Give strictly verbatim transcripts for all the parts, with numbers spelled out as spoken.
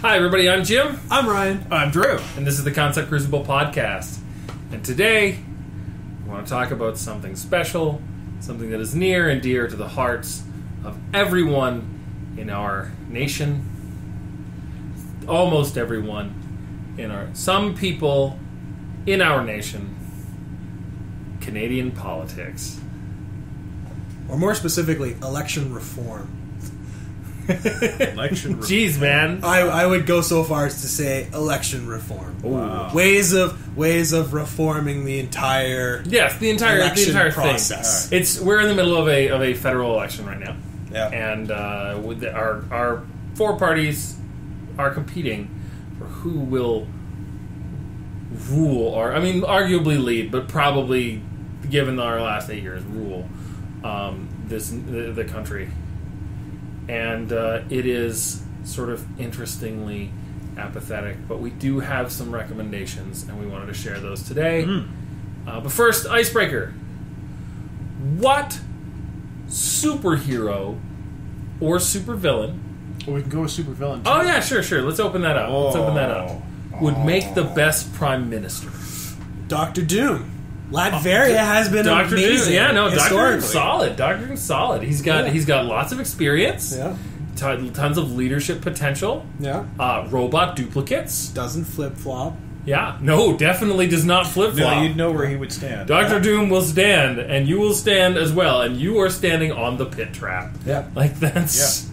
Hi, everybody. I'm Jim. I'm Ryan. I'm Drew. And this is the Concept Crucible Podcast. And today, we want to talk about something special, something that is near and dear to the hearts of everyone in our nation. Almost everyone in our... Some people in our nation. Canadian politics. Or more specifically, election reform. Election reform. Jeez, man. I, I would go so far as to say election reform. Wow. Ways of ways of reforming the entire Yes, the entire the election entire process. thing. It's we're in the middle of a of a federal election right now. Yeah. And uh, with the, our our four parties are competing for who will rule, or I mean, arguably lead, but probably, given our last eight years, rule um, this the, the country. And uh, it is sort of interestingly apathetic, but we do have some recommendations, and we wanted to share those today. Mm. Uh, but first, icebreaker. What superhero or supervillain? Well, we can go with supervillain. Oh yeah, sure, sure. Let's open that up. Let's open that up. Oh. Would make the best prime minister. Doctor Doom. Latveria has been Doctor amazing. Doom, yeah, no, Doctor historically. Doom's solid. Doctor Doom's solid. He's got Yeah. he's got lots of experience. Yeah. T- tons of leadership potential. Yeah. Uh, robot duplicates. Doesn't flip flop. Yeah, no, definitely does not flip flop. No, you'd know where he would stand. Doctor Doom will stand, and you will stand as well, and you are standing on the pit trap. Yeah. Like that's.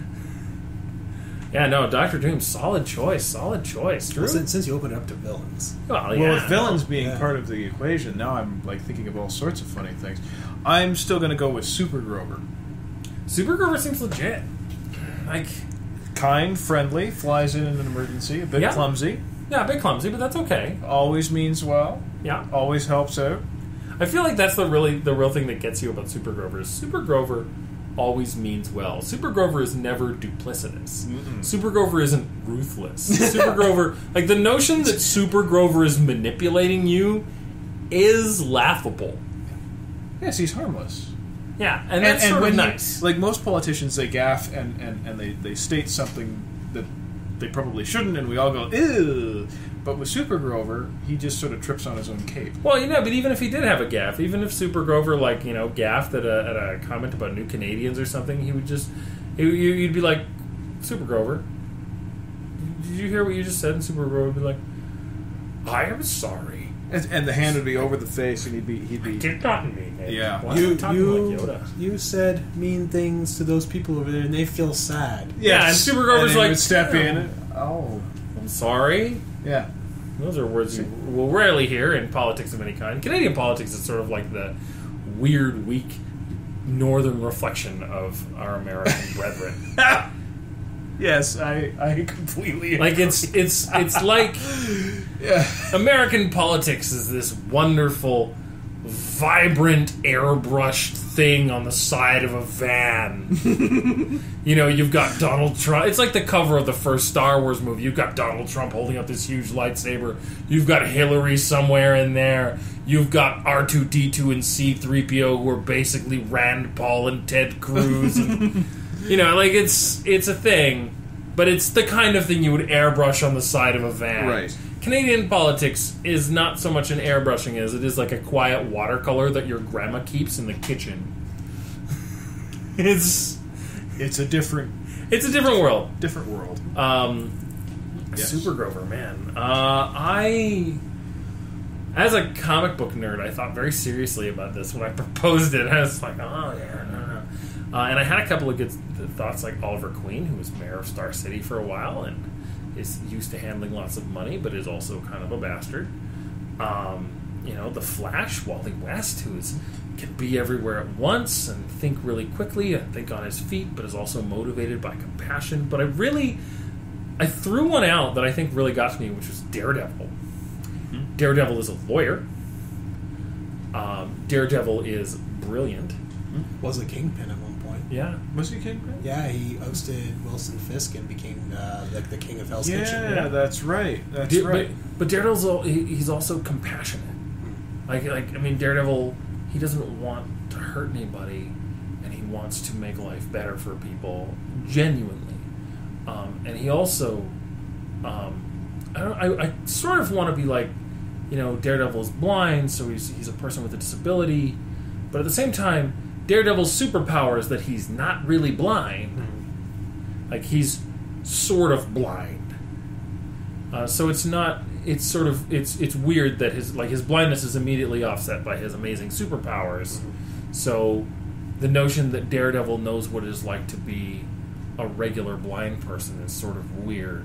Yeah, no, Doctor Doom, solid choice, solid choice. Drew? Well, since, since you opened it up to villains. Well, yeah. Well, with villains being Yeah. part of the equation, now I'm like thinking of all sorts of funny things. I'm still going to go with Super Grover. Super Grover seems legit. Like, Kind, friendly, flies in in an emergency, a bit Yeah. clumsy, yeah, a bit clumsy, but that's okay. always means well, Yeah. always helps out. I feel like that's the really the real thing that gets you about Super Grover is Super Grover always means well. Super Grover is never duplicitous. Mm-mm. Super Grover isn't ruthless. Super Grover, like the notion that Super Grover is manipulating you is laughable. Yes, he's harmless. Yeah, and that's sort when of he- nice. like most politicians, they gaffe and, and, and they, they state something that they probably shouldn't, and we all go, ew. But with Super Grover, he just sort of trips on his own cape. Well, you know, but even if he did have a gaffe, even if Super Grover, like, you know, gaffed at a, at a comment about New Canadians or something, he would just, he, you- you'd be like, Super Grover, did you hear what you just said? And Super Grover would be like, I am sorry. And, and the hand would be over the face, and he'd be he'd be. Did not mean it. Yeah. Why am I You talking you like Yoda? you said mean things to those people over there, and they feel sad. Yeah, and Super Grover's and he like, would step "Yeah, in. And, oh, I'm sorry. yeah. Those are words you will rarely hear in politics of any kind. Canadian politics is sort of like the weird, weak northern reflection of our American brethren. Yes, I I completely Like agree. it's it's it's like yeah. American politics is this wonderful, vibrant, airbrushed thing on the side of a van. You know, you've got Donald Trump. It's like the cover of the first Star Wars movie. You've got Donald Trump holding up this huge lightsaber. You've got Hillary somewhere in there. You've got R two D two and C three P O who are basically Rand Paul and Ted Cruz. And, you know, like it's it's a thing, but it's the kind of thing you would airbrush on the side of a van. Right. Canadian politics is not so much an airbrushing as it is like a quiet watercolor that your grandma keeps in the kitchen. It's It's a different it's a different world. different world. Um, Yes. Super Grover, man. Uh, I, as a comic book nerd, I thought very seriously about this when I proposed it. I was like, oh yeah, no, no. Uh, and I had a couple of good th- thoughts, like Oliver Queen, who was mayor of Star City for a while and is used to handling lots of money, but is also kind of a bastard. Um, you know, the Flash, Wally West, who is can be everywhere at once and think really quickly and think on his feet, but is also motivated by compassion. But I really, I threw one out that I think really got to me, which was Daredevil. Mm-hmm. Daredevil is a lawyer. Um, Daredevil is brilliant. Was a kingpin at one point. Yeah. Was he Kingpin? Yeah, he ousted Wilson Fisk and became uh, like the king of Hell's Yeah, Kitchen. that's right. That's Da- right. But, but Daredevil's al- he- he's also compassionate. Like like I mean, Daredevil, he doesn't want to hurt anybody, and he wants to make life better for people genuinely. Um, and he also um, I, don't, I, I sort of want to be like, you know, Daredevil's blind, so he's he's a person with a disability, but at the same time, Daredevil's superpower is that he's not really blind. Mm-hmm. Like he's sort of blind. Uh, so it's not. It's sort of. It's it's weird that his like his blindness is immediately offset by his amazing superpowers. Mm-hmm. So the notion that Daredevil knows what it is like to be a regular blind person is sort of weird.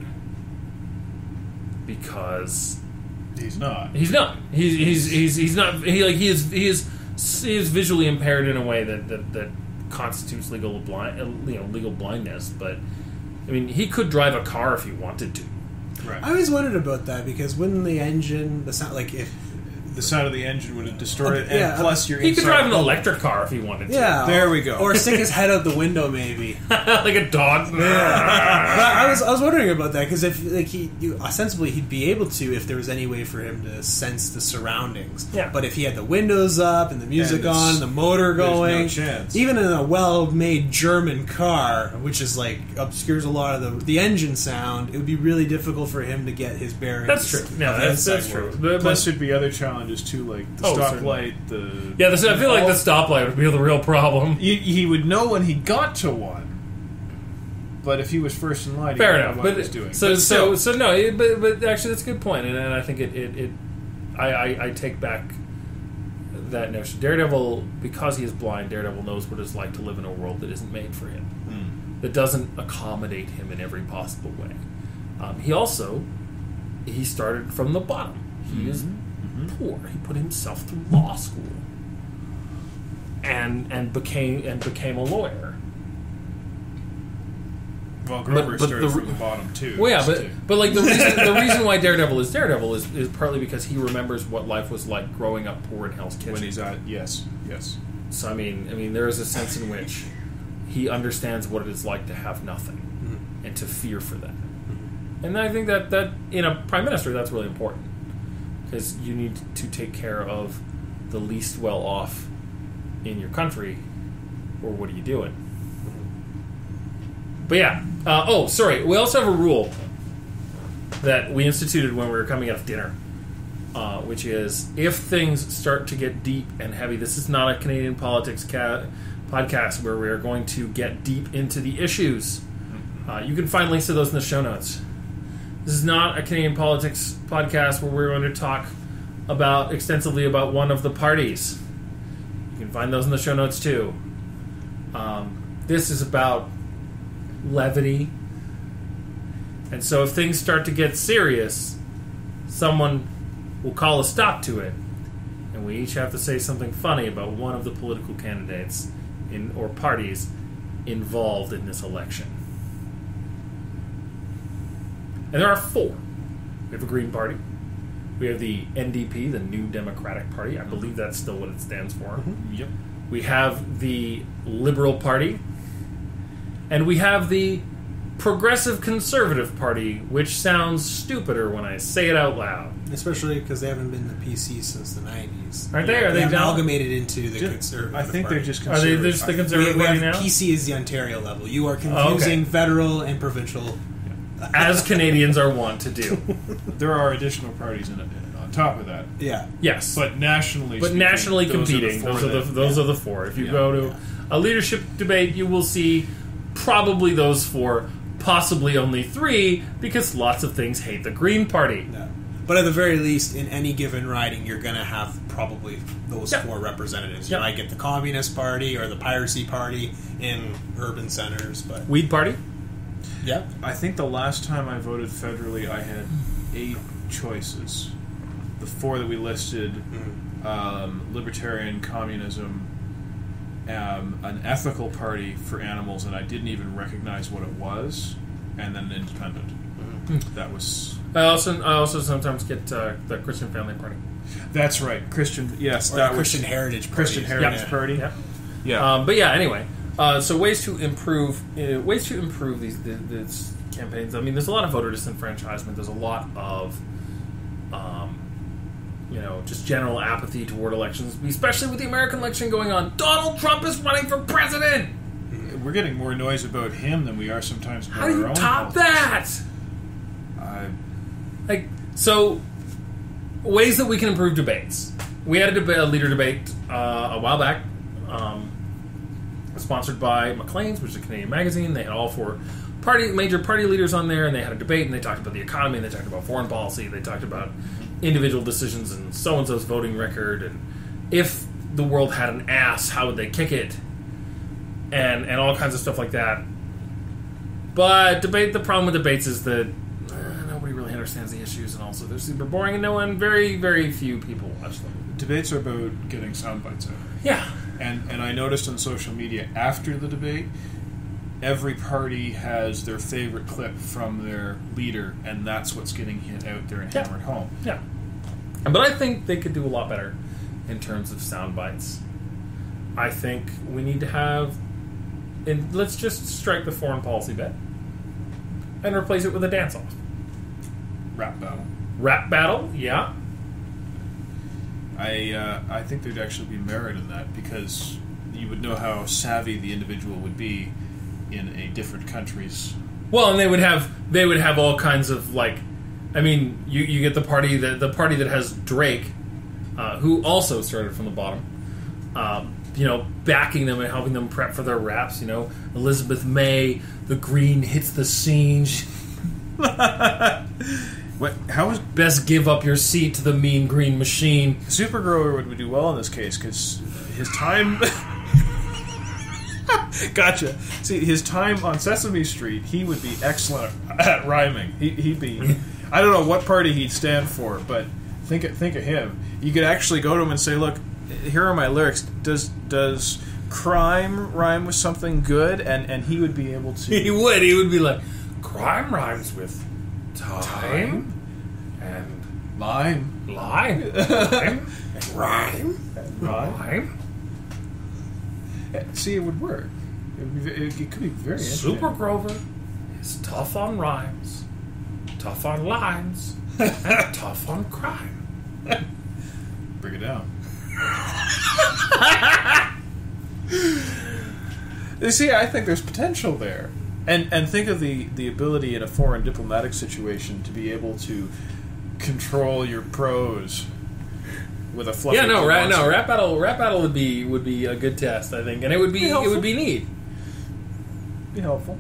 Because he's not. He's not. He's he's he's, he's not. He like he is he is he is visually impaired in a way that that, that constitutes legal blind you know legal blindness. But I mean, he could drive a car if he wanted to. Right. I always wondered about that because wouldn't the engine, the sound, like if the sound of the engine would have distorted, yeah, and plus you're he could inside drive an the- electric car if he wanted to. yeah, There we go. or stick his head out the window, maybe. like a dog. But I was I was wondering about that because if like he you, ostensibly he'd be able to if there was any way for him to sense the surroundings. Yeah. But if he had the windows up and the music And on, the motor there's no going, chance. even in a well-made German car, which is like obscures a lot of the the engine sound, it would be really difficult for him to get his bearings. That's true. No, of the that's inside that's true. world. But, Plus, but, there'd be other challenges too, like the Oh, stoplight. The yeah, this, I feel like the stoplight would be the real problem. He, he would know when he got to one, but if he was first in line, he Fair wouldn't enough, know what but he was doing. so But so still, so no, it, but but actually that's a good point, and, and I think it it, it I, I I take back that notion. Daredevil, because he is blind, Daredevil knows what it's like to live in a world that isn't made for him, Mm. that doesn't accommodate him in every possible way. Um, he also he started from the bottom. He is poor. He put himself through law school, and and became and became a lawyer. well, Grover but- but started the- from the bottom too. Well, yeah, just but to- but like the reason the reason why Daredevil is Daredevil is, is partly because he remembers what life was like growing up poor in Hell's Kitchen. when he's at yes, yes, So I mean, I mean, there is a sense in which he understands what it is like to have nothing Mhm. and to fear for that. And I think that that in a prime minister, that's really important because you need to take care of the least well off in your country, or what are you doing? But yeah. Uh, oh, sorry. We also have a rule that we instituted when we were coming out of dinner, uh, which is if things start to get deep and heavy. This is not a Canadian politics ca- podcast where we are going to get deep into the issues. Uh, you can find links to those in the show notes. This is not a Canadian politics podcast where we're going to talk about extensively about one of the parties. You can find those in the show notes too. Um, this is about levity. And so if things start to get serious, someone will call a stop to it. And we each have to say something funny about one of the political candidates in or parties involved in this election. And there are four. We have a Green Party. We have the N D P, the New Democratic Party. I believe that's still what it stands for. yep. We have the Liberal Party. And we have the Progressive Conservative Party, which sounds stupider when I say it out loud. Especially because they haven't been the P C since the nineties. Aren't they? Are they They down? amalgamated into the Ju- conservative. I think party. they're just Are they conservative. just the We, Conservative we Party have now? P C is the Ontario level. You are Oh, confusing okay. federal and provincial. As Canadians are wont to do. There are additional parties in it on top of that, Yeah. Yes. but nationally, but speaking, nationally those competing, are the those four are the that- those yeah. are the four. If you Yeah. go to a leadership debate, you will see probably those four, possibly only three, because lots of things hate the Green Party. No. But at the very least, in any given riding, you're going to have probably those Yep. four representatives. You Yep. might get the Communist Party or the Piracy Party in urban centers, but Weed Party? yeah, I think the last time I voted federally, I had eight choices. The four that we listed: um, libertarian, communism, um, an ethical party for animals, and I didn't even recognize what it was, and then an independent. That was. I also I also sometimes get uh, the Christian Family Party. That's right, Christian. Yes, or that the was Christian Heritage Party. Christian Heritage Yeah. Party. Yeah. Yeah. Um, but yeah, anyway. Uh, so ways to improve uh, ways to improve these, these, these campaigns. I mean, there's a lot of voter disenfranchisement. There's a lot of um, you know, just general apathy toward elections, especially with the American election going on. Donald Trump is running for president. We're getting more noise about him than we are sometimes about How do our you own top politics. that? Uh, like so ways that we can improve debates. We had a, debate, a leader debate uh, a while back, um, sponsored by Maclean's, which is a Canadian magazine. They had all four party major party leaders on there, and they had a debate, and they talked about the economy, and they talked about foreign policy, they talked about individual decisions and so and so's voting record, and if the world had an ass, how would they kick it, and and all kinds of stuff like that. But debate, the problem with debates is that uh, nobody really understands the issues, and also they're super boring, and no one, very, very few people watch them. Debates are about getting sound bites out. Yeah. And and I noticed on social media after the debate, every party has their favorite clip from their leader, and that's what's getting hit out there and Yeah. hammered home. Yeah. But I think they could do a lot better in terms of sound bites. I think we need to have... And let's just strike the foreign policy bet and replace it with a dance-off. Rap battle. Rap battle, yeah. I uh, I think there'd actually be merit in that, because you would know how savvy the individual would be in a different country's. Well, and they would have they would have all kinds of, like, I mean, you, you get the party that the party that has Drake, uh, who also started from the bottom, um, you know, backing them and helping them prep for their raps. You know, Elizabeth May, the green hits the scene. What? How is Best give up your seat to the mean green machine. Supergrower would, would do well in this case, because his time. Gotcha. See, his time on Sesame Street, he would be excellent at rhyming. He, he'd be. I don't know what party he'd stand for, but think of, think of him. You could actually go to him and say, "Look, here are my lyrics. Does does crime rhyme with something good?" And and he would be able to. He would. He would be like, crime rhymes with time, and Lime. lime, lime, and rhyme, Rhyme. rhyme. See, it would work. It, would be, it, it could be very interesting. Super Grover is tough on rhymes, tough on lines, and tough on crime. Bring it down. You see, I think there's potential there. And and think of the, the ability in a foreign diplomatic situation to be able to control your prose with a fluffy. Yeah, no, cool ra- no, monster. rap battle, rap battle would be would be a good test, I think, and it would be, Be it helpful. would be neat. Be helpful.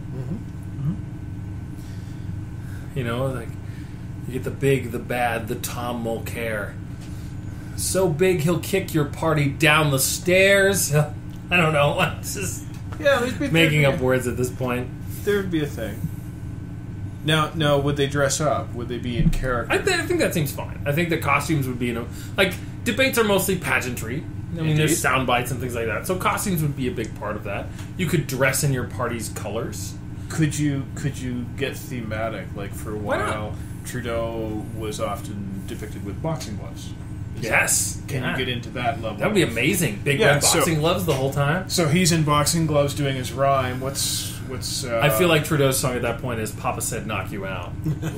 You know, like you get the big, the bad, the Tom Mulcair. So big he'll kick your party down the stairs. I don't know. I'm just Yeah, there'd be, making there'd up be, words at this point. There would be a thing. Now, now, would they dress up? Would they be in character? I, th- I think that seems fine. I think the costumes would be, you know, like debates are mostly pageantry. I mean, Indeed. there's sound bites and things like that. So costumes would be a big part of that. You could dress in your party's colors. Could you could you get thematic? Like for a Why not? while, Trudeau was often depicted with boxing gloves. Is Yes. that- can Yeah. you get into that level? That would be amazing. Big Yeah, red so- boxing gloves the whole time. So he's in boxing gloves doing his rhyme. What's what's? Uh, I feel like Trudeau's song at that point is "Papa Said Knock You Out."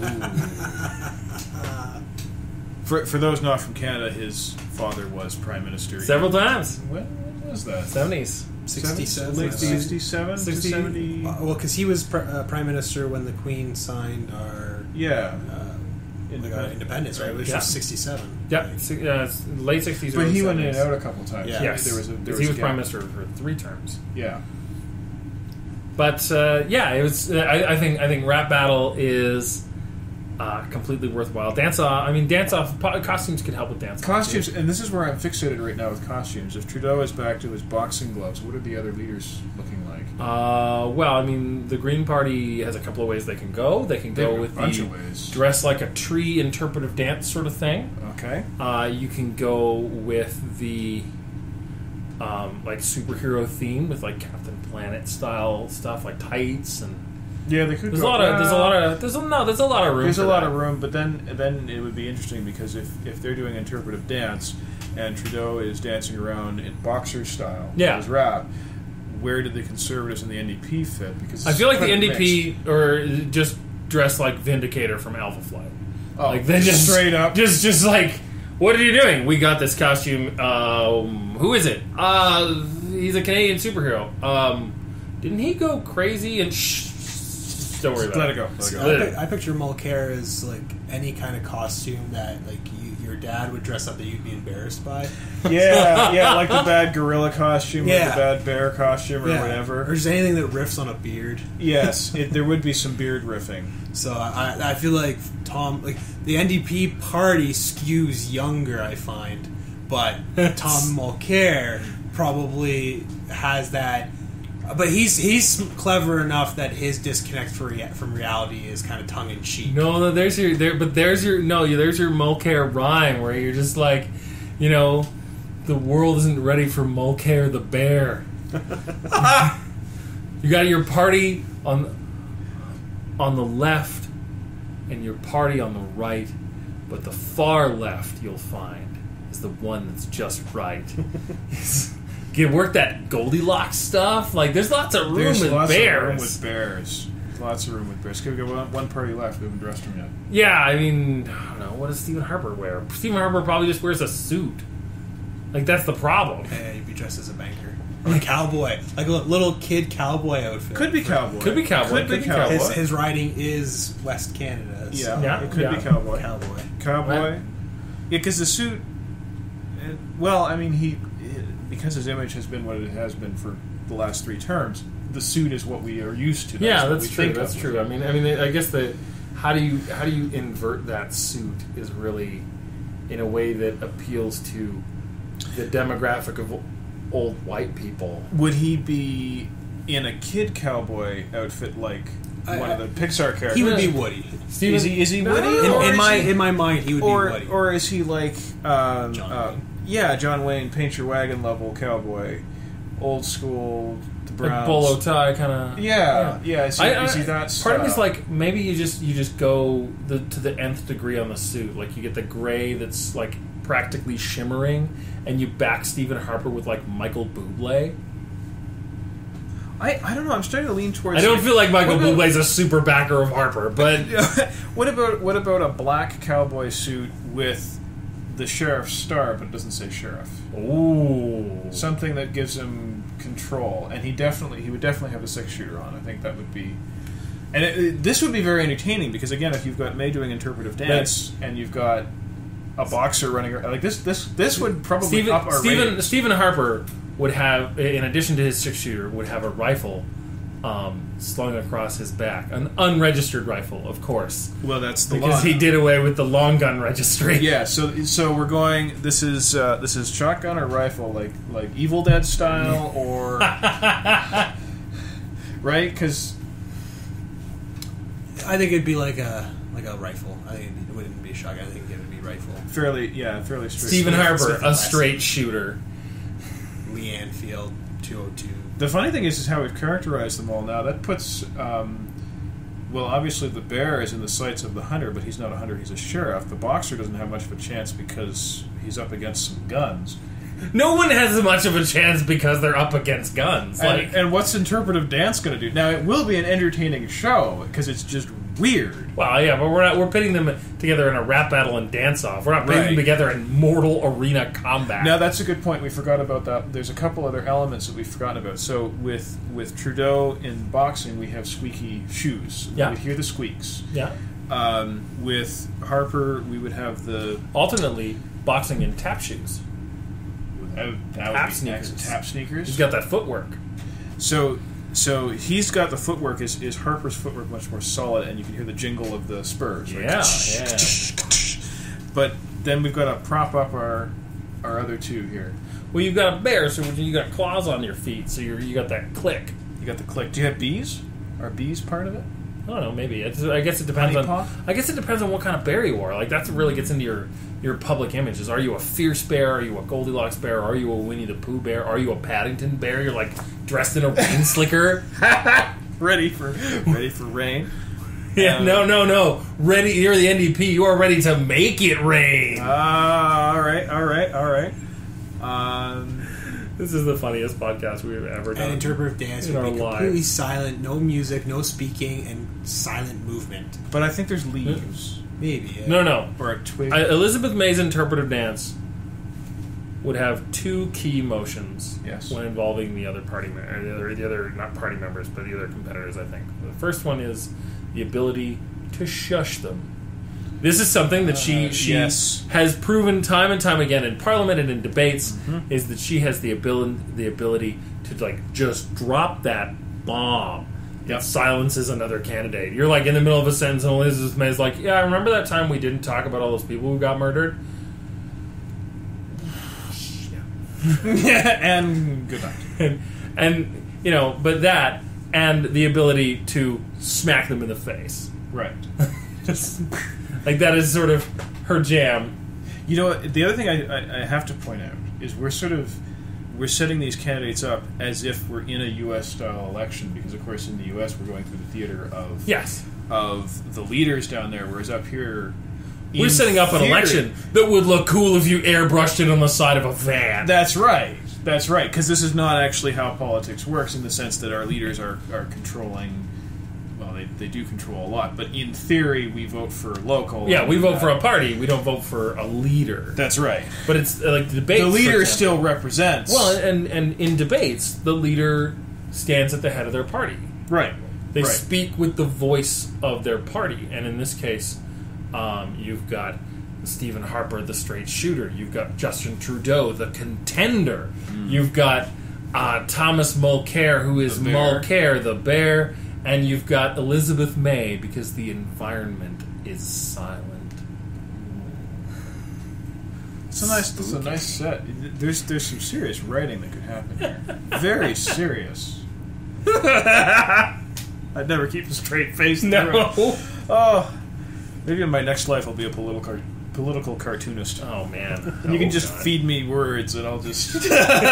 for for those not from Canada, his father was prime minister Several times. When, when was that? Seventies. sixty-seven. Late Uh, sixty-seven to sixty seventy. Uh, well, because he was pr- uh, prime minister when the Queen signed our Yeah, uh, like our independence, right? Which Yeah. was sixty-seven. Yeah, Right? si- uh, it's late sixties. but early he went in and seventies. out a couple times. Yeah. Yes, there was a there because was he was a prime gap. minister for three terms. Yeah, But uh, yeah, it was. Uh, I, I think. I think rap battle is uh, completely worthwhile. Dance off. I mean, dance off. Po- costumes could help with dance. costumes, and this is where I'm fixated right now with costumes. If Trudeau is back to his boxing gloves, what are the other leaders looking like? Uh, well, I mean, the Green Party has a couple of ways they can go. They can They have go a with bunch the of ways. dress like a tree interpretive dance sort of thing. Okay. Uh, you can go with the um, like superhero theme with like Captain Planet style stuff, like tights and Yeah, they could. there's a go- lot of there's a uh, lot of there's a no there's a lot of room. There's for a lot that. of room, but then then it would be interesting because if, if they're doing interpretive dance and Trudeau is dancing around in boxer style, Yeah. his rap, where did the Conservatives and the N D P fit? Because I it's feel like the quite N D mixed. P or just dressed like Vindicator from Alpha Flight. Oh, Like they just straight up. just just like, what are you doing? We got this costume. Um, who is it? Uh, he's a Canadian superhero. Um, didn't he go crazy and sh- Just don't worry about Let it. it go. Let it go. I, Let pic- it- I picture Mulcair as like any kind of costume that like you, your dad would dress up that you'd be embarrassed by. Yeah, yeah, like the bad gorilla costume, or Yeah. the bad bear costume, or Yeah. whatever. Or just anything that riffs on a beard. Yes, it, there would be some beard riffing. So I, I feel like Tom, like the N D P party skews younger. I find, but Tom Mulcair probably has that. But he's he's clever enough that his disconnect for rea- from reality is kind of tongue in cheek. No, no, there's your there, but there's your no, there's your Mulcair rhyme where you're just like, you know, the world isn't ready for Mulcair the bear. You got your party on on the left and your party on the right, but the far left you'll find is the one that's just right. You work that Goldilocks stuff. Like, there's lots of room There's with lots bears. of room with bears. Lots of room with bears. We've got one, one party left. We haven't dressed him yet. Yeah, I mean, I don't know. What does Stephen Harper wear? Stephen Harper probably just wears a suit. Like, that's the problem. Yeah, you'd be dressed as a banker. Or a cowboy. Like a little kid cowboy outfit. Could be cowboy. Could be cowboy. Could, Could be be cowboy. His, his riding is West Canada. So yeah, Yeah, it could yeah. be cowboy. Cowboy. Cowboy. Right. Yeah, because the suit. uh, Well, I mean, he because his image has been what it has been for the last three terms. The suit is what we are used to. Yeah, what that's we true. think That's of. true. I mean, I mean, I guess the how do you how do you invert that suit is really in a way that appeals to the demographic of old white people. Would he be in a kid cowboy outfit like I- one of the Pixar characters? He would be Woody. Steven, Is he? Is he No, Woody? no, In, or in is my he- in my mind, he would or be Woody. or is he like um, John uh, Wayne. yeah, John Wayne, paint your wagon level cowboy, old school, the like Browns, bolo tie kind of. Yeah, yeah. Is he, I, I, is he that part of me's style? like maybe you just you just go the, to the nth degree on the suit. Like you get the gray that's like practically shimmering, and you back Stephen Harper with like Michael Bublé. I, I don't know. I'm starting to lean towards. I don't feel like Michael What about- Bublé's a super backer of Harper, but what about what about a black cowboy suit with the sheriff's star, but it doesn't say sheriff? ooh, Something that gives him control, and he definitely he would definitely have a six shooter on. I think that would be, and it, it- this would be very entertaining because again, if you've got May doing interpretive dance and you've got a boxer running around, like this, this this would probably Stephen up our Stephen ratings. Stephen Harper would have, in addition to his six shooter, would have a rifle um, slung across his back, an unregistered rifle, of course, Well, that's the because law. he did away with the long gun registry. Yeah, so so we're going. This is uh, this is shotgun or rifle, like like Evil Dead style, or right? Because I think it'd be like a like a rifle. I think it wouldn't be a shotgun. I think it would be rifle. fairly, yeah, fairly straight. Stephen Smith- Harper, Smith and a Wesson. straight shooter. Leanne Field, two oh two. The funny thing is, is how we've characterized them all now. That puts, um, well, obviously the bear is in the sights of the hunter, but he's not a hunter; he's a sheriff. The boxer doesn't have much of a chance because he's up against some guns. No one has as much of a chance because they're up against guns. Like, And, and what's interpretive dance going to do? Now, it will be an entertaining show because it's just weird. well, yeah, but we're not. We're pitting them together in a rap battle and dance off. We're not pitting Right. them together in mortal arena combat. Now that's a good point. We forgot about that. There's a couple other elements that we've forgotten about. So with with Trudeau in boxing, we have squeaky shoes. Yeah. We would hear the squeaks. yeah. Um, with Harper, we would have the Alternately, boxing in tap shoes. without that Tap would be sneakers. next. Tap sneakers. He's got that footwork. So so he's got the footwork. Is is Harper's footwork much more solid, and you can hear the jingle of the spurs. Right? Yeah, yeah. But then we've got to prop up our our other two here. Well, you've got a bear, so you got claws on your feet, so you're, you got that click. You got the click. Do you have bees? Are bees part of it? I don't know, maybe. It's, I guess it depends Honey on. pot? I guess it depends on what kind of bear you are. Like that's what really gets into your your public images. Are you a fierce bear? Are you a Goldilocks bear? Are you a Winnie the Pooh bear? Are you a Paddington bear? You're like dressed in a rain slicker. ready for ready for rain. Yeah, Um, no, no, no. Ready? You're the N D P. You are ready to make it rain. Ah, all right, all right, all right. Um, This is the funniest podcast we've ever done. And interpretive dance in would our be completely lives. silent, no music, no speaking, and silent movement. but I think there's leaves Maybe. Yeah. No, no. or a twig. I, Elizabeth May's interpretive dance would have two key motions Yes. when involving the other party, me- or the other, the other not party members, but the other competitors. I think the first one is the ability to shush them. This is something that she Uh, she yes. has proven time and time again in Parliament and in debates, Mm-hmm. is that she has the ability the ability to like just drop that bomb that Yep. silences another candidate. You're like in the middle of a sentence, and Elizabeth May's like, "Yeah, remember that time we didn't talk about all those people who got murdered?" and good night. and, and you know, but that and the ability to smack them in the face, Right. just like that is sort of her jam. You know, what, the other thing I, I, I have to point out is we're sort of we're setting these candidates up as if we're in a U S style election because, of course, in the U S we're going through the theater of Yes, of the leaders down there, whereas up here we're in setting up an theory- election that would look cool if you airbrushed it on the side of a van. That's right. That's right. Because this is not actually how politics works in the sense that our leaders are, are controlling. Well, they, they do control a lot, but in theory, we vote for local. yeah, we and vote that- for a party. We don't vote for a leader. That's right. But it's uh, like the debates. The for leader example. still represents. well, and and in debates, the leader stands at the head of their party. right. They right. speak with the voice of their party, and in this case, um, you've got Stephen Harper, the straight shooter. You've got Justin Trudeau, the contender. Mm. You've got uh, Thomas Mulcair, who is The bear. Mulcair, the bear, and you've got Elizabeth May because the environment is silent. It's a nice. It's a nice set. There's there's some serious writing that could happen here. Very serious. I'd never keep a straight face. through it. No. Oh, maybe in my next life I'll be a political political cartoonist. Oh man. And you can Oh, just God. feed me words, and I'll just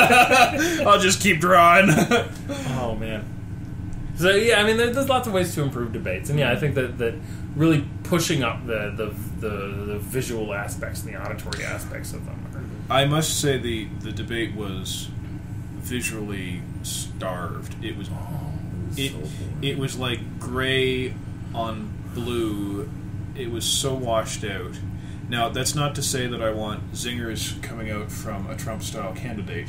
I'll just keep drawing. Oh man. So yeah, I mean, there, there's lots of ways to improve debates, and yeah, I think that, that really pushing up the, the the the visual aspects and the auditory aspects of them. Are, I must say the the debate was visually starved. It was it so cool. it was like gray on blue. It was so washed out. Now, that's not to say that I want zingers coming out from a Trump-style candidate,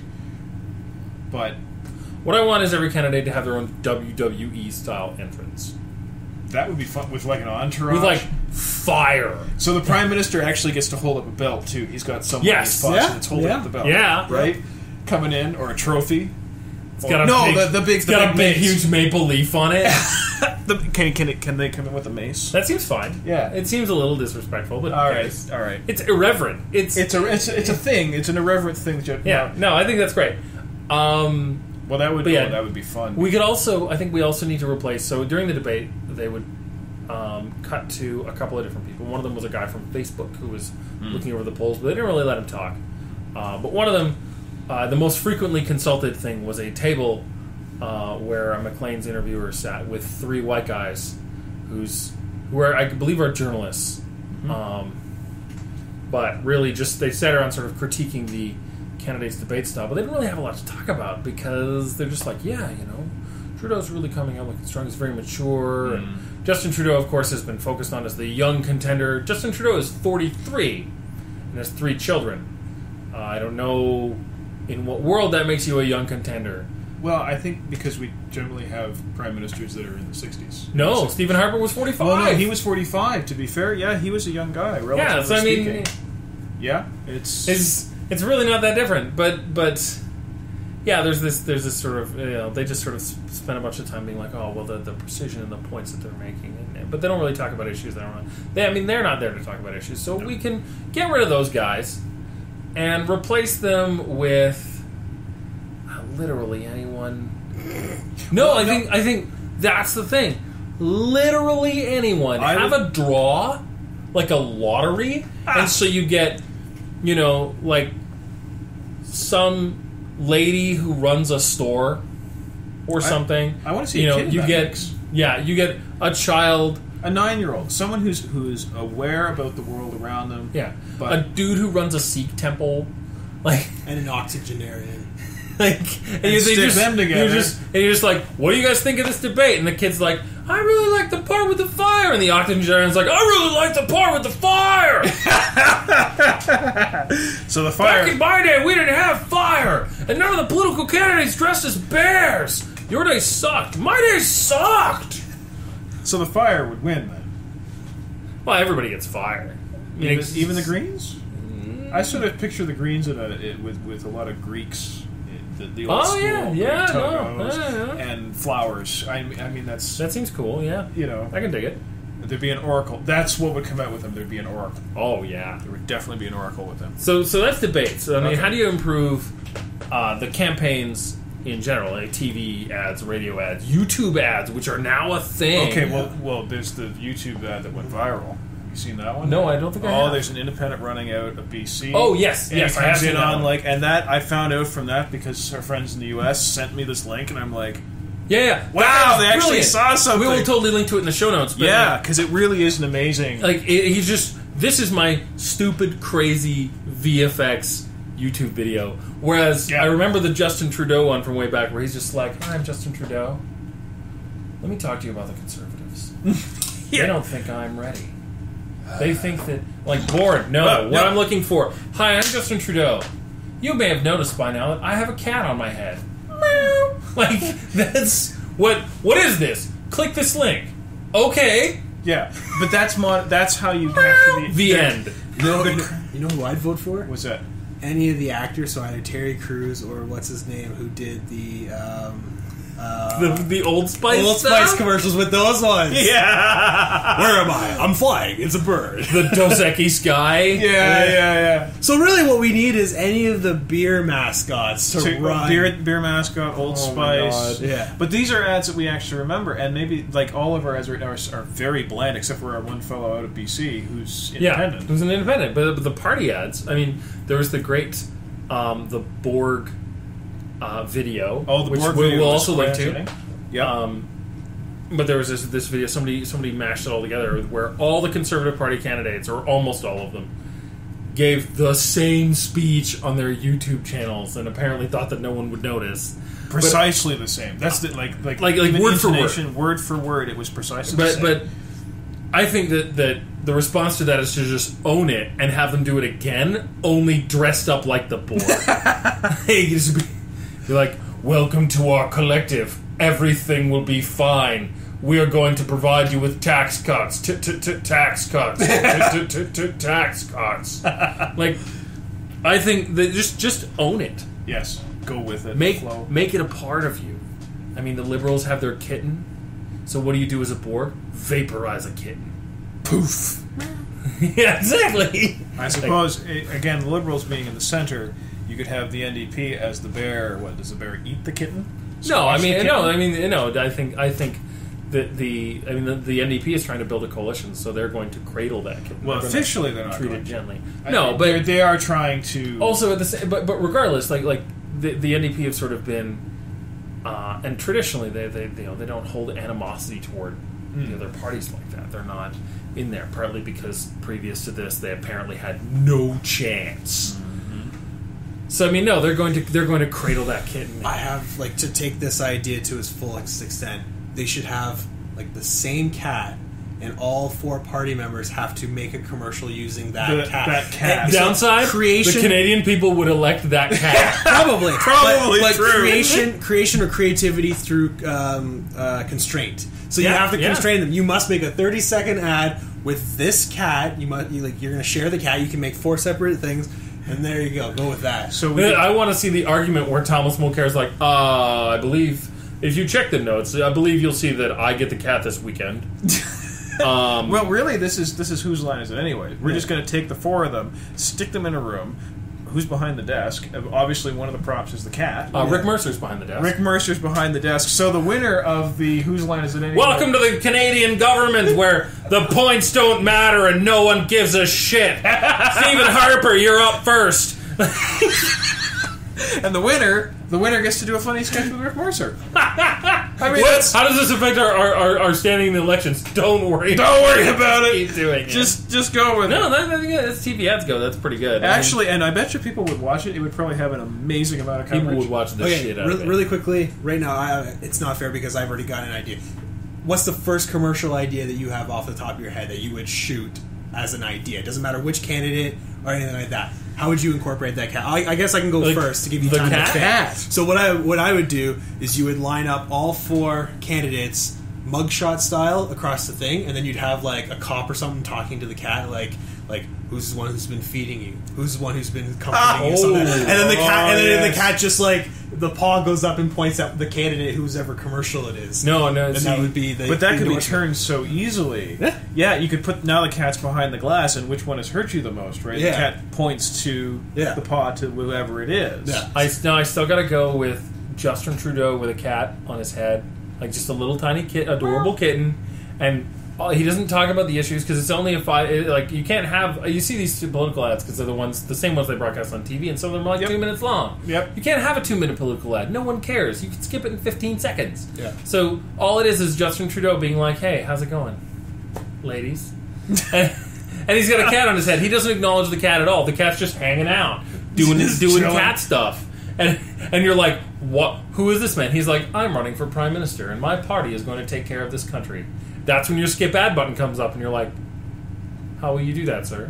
but What I want is every candidate to have their own W W E style entrance that would be fun with like an entourage. with like fire. so the prime minister actually gets to hold up a belt too. He's got someone Yes. in his posse Yeah. that's holding Yeah. up the belt. Yeah. right. Coming in or a trophy. It's got a no, big, the, the big it's the got big a big mace. huge maple leaf on it. The, can can it, can they come in with a mace? That seems fine. Yeah. It seems a little disrespectful, but All okay. right, all right. It's irreverent. It's, It's a it's a, it's a thing. It's an irreverent thing. That you, yeah. No, I think that's great. Um, Well, that would But yeah, oh, that would be fun. We could also, I think, we also need to replace. So during the debate, they would um, cut to a couple of different people. One of them was a guy from Facebook who was looking over the polls, but they didn't really let him talk. Uh, but one of them, uh, the most frequently consulted thing was a table uh, where a Maclean's interviewer sat with three white guys, who's who are, I believe, are journalists. Um, but really, just they sat around, sort of critiquing the candidates' debate style, but they didn't really have a lot to talk about because they're just like, yeah, you know, Trudeau's really coming out looking strong. He's very mature. And Justin Trudeau, of course, has been focused on as the young contender. Justin Trudeau is forty-three and has three children. Uh, I don't know in what world that makes you a young contender. well, I think because we generally have prime ministers that are in the sixties. No, Stephen Harper was forty-five. Well, no, he was forty-five. To be fair, yeah, he was a young guy. Relatively Yeah, so I mean, speaking. yeah, it's it's it's really not that different. But but yeah, there's this there's this sort of, you know, they just sort of s- spend a bunch of time being like, oh well, the, the precision and the points that they're making, and, but they don't really talk about issues that are. They I mean, they're not there to talk about issues, so we can get rid of those guys and replace them with uh, literally anyone. No, I think I think that's the thing. Literally anyone. I Have would- a draw, like a lottery, and so you get, you know, like some lady who runs a store or something. I wanna see You a know, kid in you that get mix. yeah, you get a child. a nine-year-old, someone who's who's aware about the world around them. Yeah, But- a dude who runs a Sikh temple, like And an octogenarian. Like, and, you, they stick just, them together. You're just, and you're just like, what do you guys think of this debate? And the kid's like, I really like the part with the fire. And the octogenarian's like, I really like the part with the fire. So the fire. Back in my day, we didn't have fire, and none of the political candidates dressed as bears. Your day sucked. My day sucked. So the fire would win then. Well, everybody gets fire. I mean, Even, it's- even the Greens. I sort of picture the Greens in a, it, with with a lot of Greeks. The, the old Oh, school yeah, yeah, Greek no, togos yeah, yeah. and flowers. I, mean- I mean, that's That seems cool. Yeah, you know, I can dig it. there'd be an oracle. That's what would come out with them. There'd be an oracle. Oh yeah. There would definitely be an oracle with them. So, so that's debates. I mean, Okay. how do you improve uh, the campaigns in general, like T V ads, radio ads, YouTube ads, which are now a thing? Okay, well, well, there's the YouTube ad that went viral. Have you seen that one? No, I don't think I Oh, have. there's an independent running out of B C. Oh, yes, and yes, it I have comes seen in that on one. like, and that I found out from that because our friends in the U S sent me this link, and I'm like, Yeah, yeah. Wow, That- they that's actually brilliant. saw something. We will totally link to it in the show notes. But yeah, like, because it really is an amazing. like it, he's just this is my stupid, crazy V F X YouTube video. Whereas Yeah. I remember the Justin Trudeau one from way back, where he's just like, "Hi, I'm Justin Trudeau. Let me talk to you about the Conservatives. Yeah. They don't think I'm ready. They think that like bored. No, Uh, what no. I'm looking for. Hi, I'm Justin Trudeau. You may have noticed by now that I have a cat on my head. Meow. Like that's what. What is this? Click this link. Okay. Yeah, but that's mon- that's how you have to be. The end. You know, you know, you know who I'd vote for? What's that? Any of the actors, so either Terry Crews or what's his name, who did the um, uh, The, the Old Spice Old stuff? Spice commercials with those ones. Yeah, Where am I? I'm flying. It's a bird. The Dos Equis guy. yeah, yeah, yeah. So really, what we need is any of the beer mascots to So, run. beer, beer mascot, Old Oh my Spice. God. Yeah. But these are ads that we actually remember, and maybe like all of our ads right now are, are very bland, except for our one fellow out of B C who's Yeah, independent. it was an independent. But, but the party ads, I mean, there was the great, um, the Borg uh, video. Oh, the which Borg we video will was also link to. fascinating. Yeah. Um, but there was this, this video, somebody somebody mashed it all together, where all the Conservative Party candidates, or almost all of them, gave the same speech on their YouTube channels, and apparently thought that no one would notice. Precisely the same. That's the like like Like- like even word for word. intonation, word for word. It was precisely the But same. but I think that, that the response to that is to just own it and have them do it again, only dressed up like the Borg. Hey, just be, be like, welcome to our collective. Everything will be fine. We are going to provide you with tax cuts. T- t- t- Tax cuts. T- t- t- t- Tax cuts. Like, I think that just just own it. yes, go with it. Make flow. make it a part of you. I mean, the liberals have their kitten. So what do you do as a Borg? Vaporize a kitten. Poof. Yeah, exactly. I suppose eh, again, the Liberals being in the center, you could have the N D P as the bear. What does the bear eat the kitten? No, I Squash the mean, kitten? no, I mean, no. I think, I think that the, I mean, the, the N D P is trying to build a coalition, so they're going to cradle that kitten. Well, They're gonna officially they're not treat going it to. gently. I- No, they're- but they are trying to. also at the same, but but regardless, like like the the N D P have sort of been, uh, and traditionally they they you know they don't hold animosity toward the other parties like that. They're not in there partly because previous to this they apparently had no chance. So I mean, no, they're going to they're going to cradle that kitten. I have like to take this idea to its fullest extent. They should have like the same cat, and all four party members have to make a commercial using that The- cat. that cat. And so Downside, creation, the Canadian people would elect that cat. probably, Probably but, but true. creation, creation or creativity through um, uh, constraint. So you Yeah, have to yeah. constrain them. You must make a thirty second ad with this cat. You must you, like you're going to share the cat. You can make four separate things, and there you go. Go with that. So we. I want to see the argument where Thomas Mulcair is like, uh, I believe, if you check the notes, I believe you'll see that I get the cat this weekend. Um, Well, really, this is this is whose line is it anyway? We're just going to take the four of them, stick them in a room. Who's behind the desk? Obviously, one of the props is the cat. uh, Rick Mercer's behind the desk. Rick Mercer's behind the desk. So the winner of the whose line is it anyway? Welcome to the Canadian government where the points don't matter and no one gives a shit. Stephen Harper, you're up first. And the winner, the winner gets to do a funny sketch with Rick Mercer. I mean, What? that's, How does this affect our, our, our, our standing in the elections? Don't worry. don't worry about it. Keep doing it. Just just go with no, it. that, that, that's T V ads go. That's pretty good. I mean, Actually, and I bet you people would watch it. It would probably have an amazing amount of coverage. people would watch the Okay, shit out re- of it. really quickly, right now, I, it's not fair because I've already got an idea. What's the first commercial idea that you have off the top of your head that you would shoot as an idea? It doesn't matter which candidate or anything like that. How would you incorporate that cat? I, I guess I can go Like, first to give you the time cat? to think. So what I what I would do is you would line up all four candidates mugshot style across the thing, and then you'd have like a cop or something talking to the cat, like like who's the one who's been feeding you, who's the one who's been comforting you, something like that. And then the cat, and then Oh, yes. the cat just like the paw goes up and points at the candidate whose ever commercial it is. No, no, and see, that would be the. But that could be endorsement. turned so easily. Yeah. Yeah, you could put now the cat's behind the glass, and which one has hurt you the most, right? Yeah. The cat points to Yeah. the paw to whoever it is. Yeah. I no, I still gotta go with Justin Trudeau with a cat on his head, like just a little tiny kit, adorable kitten, and uh, he doesn't talk about the issues because it's only a five. It, like you can't have you see these two political ads because they're the ones, the same ones they broadcast on T V, and some of them are like Yep. two minutes long. Yep. You can't have a two minute political ad. No one cares. You can skip it in fifteen seconds. Yeah. So all it is is Justin Trudeau being like, "Hey, how's it going, ladies?" and, and he's got a cat on his head. He doesn't acknowledge the cat at all. The cat's just hanging out, doing Just doing chilling. cat stuff. And and you're like, what? Who is this man? He's like, I'm running for prime minister, and my party is going to take care of this country. That's when your skip ad button comes up, and you're like, how will you do that, sir?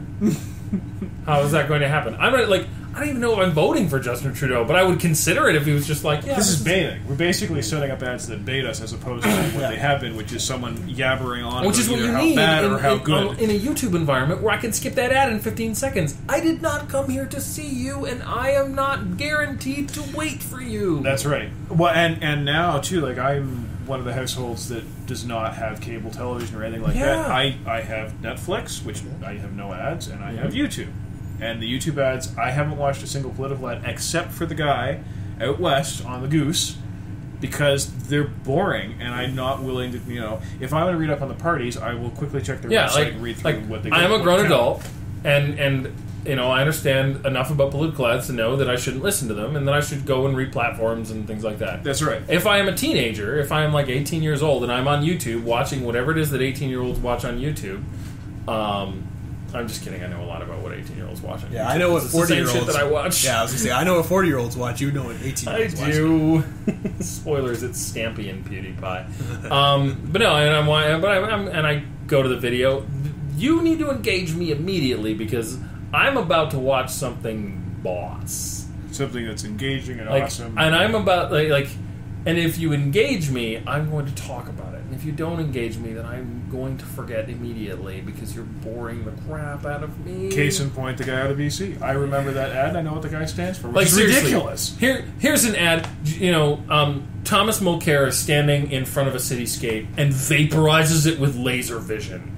How is that going to happen? I'm not, like, I don't even know if I'm voting for Justin Trudeau, but I would consider it if he was just like, yeah, This is baiting. We're basically setting up ads that bait us as opposed to what Yeah. they have been, which is someone yabbering on which about is what either you how need bad in, or how in- good. in a YouTube environment where I can skip that ad in fifteen seconds. I did not come here to see you, and I am not guaranteed to wait for you. That's right. Well, and and now too, like I'm one of the households that does not have cable television or anything like Yeah. that. I I have Netflix, which I have no ads, and I have YouTube. And the YouTube ads, I haven't watched a single political ad except for the guy out west on the Goose, because they're boring, and I'm not willing to. You know, if I want to read up on the parties, I will quickly check their yeah, website like, and read through like what they. I am a what grown count. adult, and and you know I understand enough about political ads to know that I shouldn't listen to them, and that I should go and read platforms and things like that. That's right. If I am a teenager, if I am like eighteen years old, and I'm on YouTube watching whatever it is that eighteen year olds watch on YouTube, um, I'm just kidding. I know a lot about what eighteen year olds watch on Yeah, YouTube. I know what It's the same forty-year-olds. shit that I watch. Yeah, I was gonna say I know what forty-year-olds watch. You know what I eighteen-year-olds watch. do. Spoilers: it's Stampy and PewDiePie. Um, but no, and I'm, but I, I'm, and I go to the video. You need to engage me immediately because I'm about to watch something boss. Something that's engaging and Like, awesome. and I'm about like, like, and if you engage me, I'm going to talk about it. And if you don't engage me, then I'm going to forget immediately because you're boring the crap out of me. Case in point, the guy out of B C. I remember that ad. And I know what the guy stands for. Which Like is seriously, ridiculous. Here, here's an ad. You know, um, Thomas Mulcair is standing in front of a cityscape and vaporizes it with laser vision.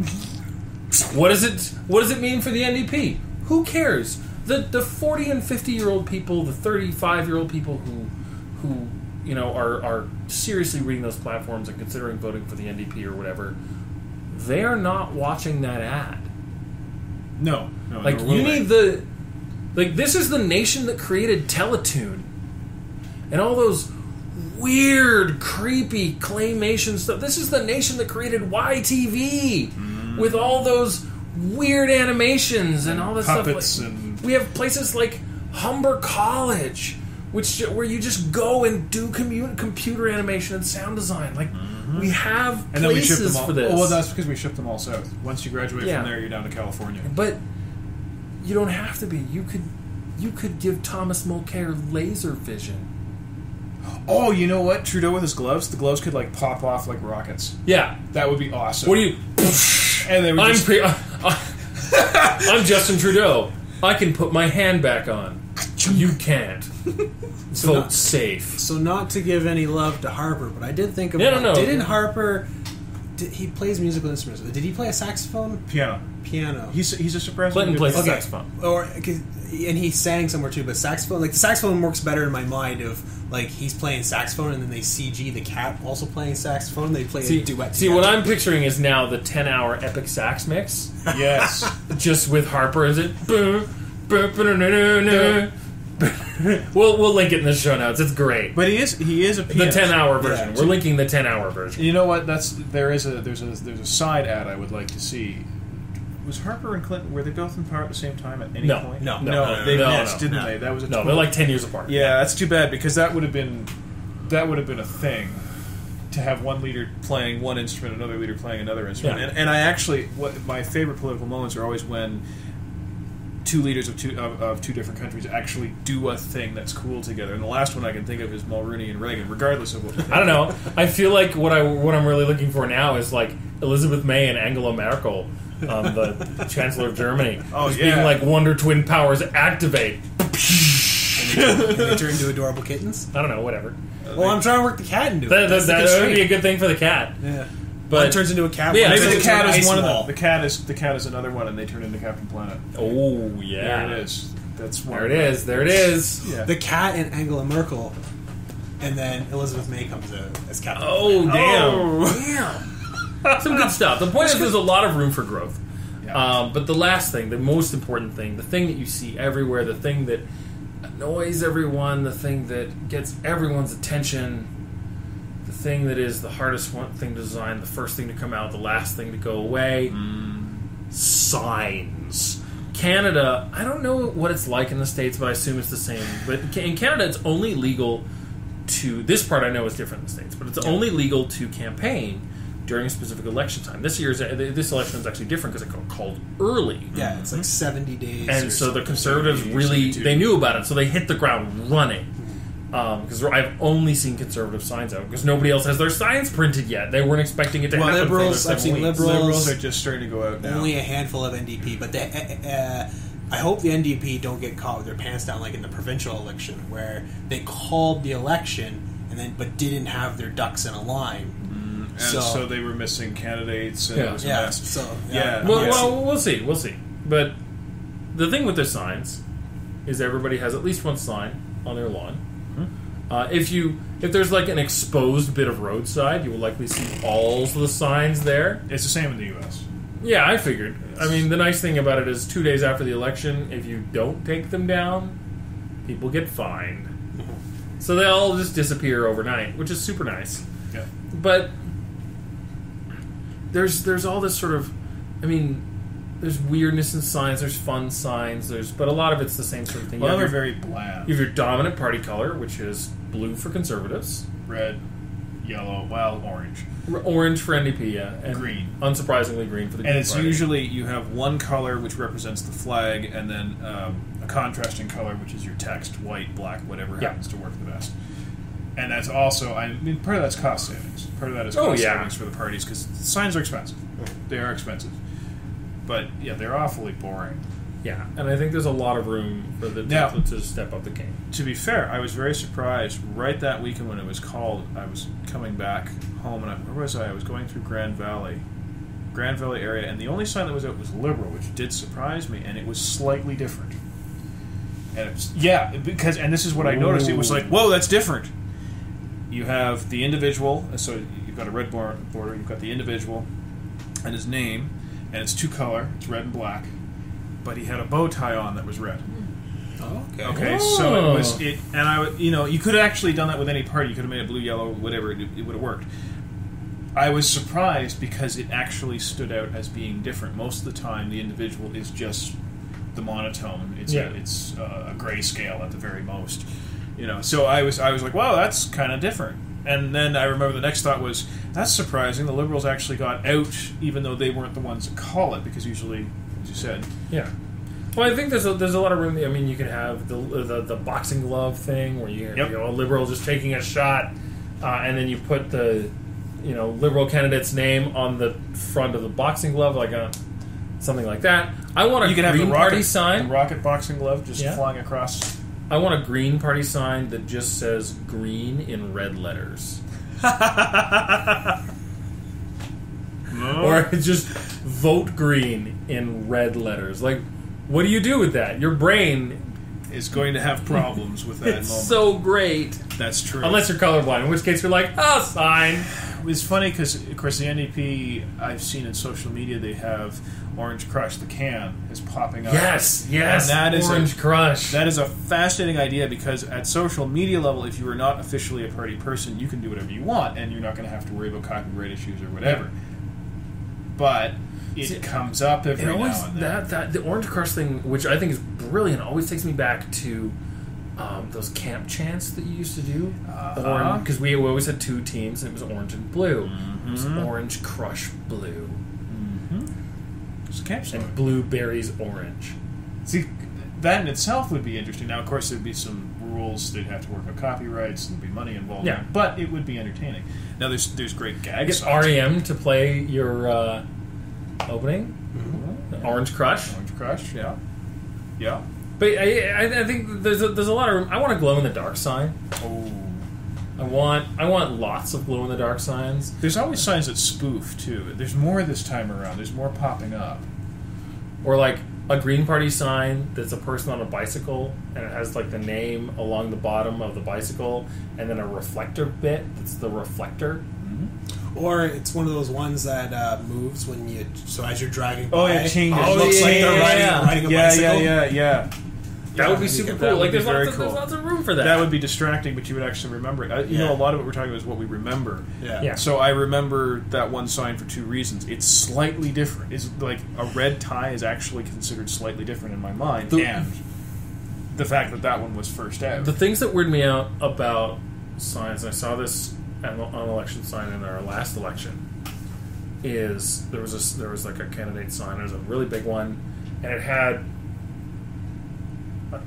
What does it? What does it mean for the N D P? Who cares? The the forty and fifty year old people, the thirty five year old people who who you know are are seriously reading those platforms and considering voting for the N D P or whatever, they are not watching that ad. No, no. Like nor will you they. need the like this is the nation that created Teletoon and all those weird, creepy claymation stuff. This is the nation that created Y T V Mm. with all those weird animations and all this puppets stuff. Like, and- we have places like Humber College, which where you just go and do commu- computer animation and sound design. Like we have Mm-hmm. And then we ship places them all. for this. Oh, well, that's because we ship them all south. Once you graduate Yeah. from there, you're down to California. But you don't have to be. You could you could give Thomas Mulcair laser vision. Oh, you know what? Trudeau with his gloves, the gloves could like pop off like rockets. Yeah. That would be awesome. What do you? And they would I'm just, pre- uh, uh, I'm Justin Trudeau. I can put my hand back on. You can't. Vote not- safe. So not to give any love to Harper, but I did think about. No, no, no. Didn't Harper? Did, he plays musical instruments. Did he play a saxophone? piano. Piano. He's he's a surprisingly Clinton good plays the player. saxophone. Or and he sang somewhere too, but saxophone, like the saxophone works better in my mind of like he's playing saxophone and then they C G the cat also playing saxophone and they play See, a duet. see what I'm picturing is now the ten hour epic sax mix, Yes. just with Harper. Is it? we'll we'll link it in the show notes. It's great. But he is he is a The pianist. ten hour version. Yeah. We're linking the ten hour version. You know what? That's there is a there's a there's a side ad I would like to see. Was Harper and Clinton were they both in power at the same time at any No. point? No. no, No, no, they no, missed, no, didn't no. they? That was a No, total- they're like ten years apart. Yeah, that's too bad because that would have been that would have been a thing to have one leader playing one instrument, another leader playing another instrument. Yeah. And, and I actually, what my favorite political moments are always when two leaders of two of, of two different countries actually do a thing that's cool together. And the last one I can think of is Mulroney and Reagan, regardless of what. we think. I don't know. I feel like what I what I'm really looking for now is like Elizabeth May and Angela Merkel, um, the Chancellor of Germany, Oh, just yeah. being like Wonder Twin powers activate. And they turn into adorable kittens. I don't know, whatever. Well, I'm trying to work the cat into it. That, that, That's the that would constraint. be a good thing for the cat. Yeah. But One turns into a cat. Yeah, one maybe turns Maybe the into cat an is ice one of wall. them. The cat is the cat is another one, and they turn into Captain Planet. oh yeah, There it is. That's one There it of them. is. There it is. Yeah. The cat and Angela Merkel, and then Elizabeth May comes out as Captain. Oh damn! Oh. Damn. Some good stuff. The point is, there's a lot of room for growth. Yeah. Um, but the last thing, the most important thing, the thing that you see everywhere, the thing that annoys everyone, the thing that gets everyone's attention, the thing that is the hardest one thing to design, the first thing to come out, the last thing to go away, signs. Canada, I don't know what it's like in the States, but I assume it's the same. But in Canada, it's only legal to, this part I know is different in the States, but it's only legal to campaign during a specific election time. This year's this election is actually different because it got called early. Yeah, it's like seventy days. And or so the something. conservatives really, they knew about it, so they hit the ground running. Because I've only seen conservative signs out, because nobody else has their signs printed yet. They weren't expecting it to Well, happen liberals, for another I've seven seen weeks. liberals- Liberals are just starting to go out now. Only a handful of N D P, but the, uh, uh, I hope the N D P don't get caught with their pants down like in the provincial election, where they called the election and then but didn't have their ducks in a line. And So- so, they were missing candidates, and Yeah. it was a Yeah, mess. so Yeah. Well, Yes. well, we'll see, we'll see. But the thing with the signs is everybody has at least one sign on their lawn. Uh, if you if there's like an exposed bit of roadside, you will likely see all of the signs there. It's the same in the U S. Yeah, I figured. I mean, the nice thing about it is two days after the election, if you don't take them down, people get fined. So they all just disappear overnight, which is super nice. Yeah. But there's there's all this sort of, I mean, there's weirdness in signs, there's fun signs, there's but a lot of it's the same sort of thing. Well, you, they're have your, very bland. you have your dominant party color, which is blue for conservatives, Red, yellow, well, orange. r- orange for N D P, yeah, and Green. unsurprisingly green for the Green And it's Party. usually you have one color which represents the flag, and then um, a contrasting color which is your text, white, black, whatever Yeah. happens to work the best. And that's also, I mean, part of that's cost savings. Part of that is Oh, cost yeah. savings for the parties because signs are expensive. They are expensive, but yeah, they're awfully boring. Yeah, and I think there's a lot of room for the Now- to, to step up the game. To be fair, I was very surprised right that weekend when it was called. I was coming back home, and I, where was I? I was going through Grand Valley, Grand Valley area, and the only sign that was out was Liberal, which did surprise me, and it was slightly different. And it was, yeah, because and this is what I noticed. It was like, whoa, that's different. You have the individual, so you've got a red bor- border. You've got the individual and his name, and it's two color. It's red and black, but he had a bow tie on that was red. Oh, okay. Okay, Oh. so it was it, and I, would- you know, you could have actually done that with any party. You could have made it blue, yellow, whatever. It, it would have worked. I was surprised because it actually stood out as being different. Most of the time, the individual is just the monotone. It's Yeah. a, it's uh, a gray scale at the very most. You know, so I was I was like, wow, that's kind of different. And then I remember the next thought was, that's surprising. The Liberals actually got out, even though they weren't the ones that call it, because usually, as you said, Yeah. Well, I think there's a, there's a lot of room. I mean, you could have the the, the boxing glove thing where you, Yep. you know a liberal just taking a shot, uh, and then you put the you know liberal candidate's name on the front of the boxing glove, like a something like that. I want a you could have green the rocket, party sign. the rocket boxing glove just Yeah. flying across. I want a green party sign that just says green in red letters. Or just vote green in red letters. Like, what do you do with that? Your brain Is going to have problems with that it's moment. so great. That's true. Unless you're colorblind, in which case you're like, oh, sign. it's funny because, of course, the N D P I've seen in social media they have Orange Crush, the can, is popping up. Yes, yes, and that is Orange a, Crush. That is a fascinating idea because at social media level, if you are not officially a party person, you can do whatever you want, and you're not going to have to worry about copyright issues or whatever. But it See, comes up every it always, now and then. That, that, the Orange Crush thing, which I think is brilliant, always takes me back to um, those camp chants that you used to do. Uh-huh. Because we, we always had two teams, and it was orange and blue. Mm-hmm. It was Orange Crush Blue. Mm-hmm. It's a camp song. And Blueberries Orange. See, that in itself would be interesting. Now, of course, there'd be some rules. They'd have to work on copyrights. There'd be money involved. Yeah. in it, but it would be entertaining. Now, there's there's great gag Get songs. R E M to play your uh, opening. Mhm. Orange Crush. Orange Crush, yeah, yeah. But I, I, I think there's a, there's a lot of. I want a glow in the dark sign. Oh, I want I want lots of glow in the dark signs. there's always signs that spoof too. There's more this time around. There's more popping up. Or like a Green Party sign that's a person on a bicycle and it has like the name along the bottom of the bicycle and then a reflector bit that's the reflector. Or it's one of those ones that uh, moves when you. So as you're driving by, Oh, yeah, changes. it Oh, looks yeah, like they're yeah, riding, yeah. riding a Yeah, bicycle. yeah, yeah, yeah. That Yeah, would be you super get- cool. that Like would be there's lots, very of, there's cool. lots of room for that. That would be distracting, but you would actually remember it. Uh, You Yeah. know, a lot of what we're talking about is what we remember. Yeah. Yeah. So I remember that one sign for two reasons. It's slightly different. It's like a red tie is actually considered slightly different in my mind, The- and the fact that that one was first out. The things that weird me out about signs, and I saw this on an election sign in our last election, is there was a, there was like a candidate sign. It was a really big one, and it had a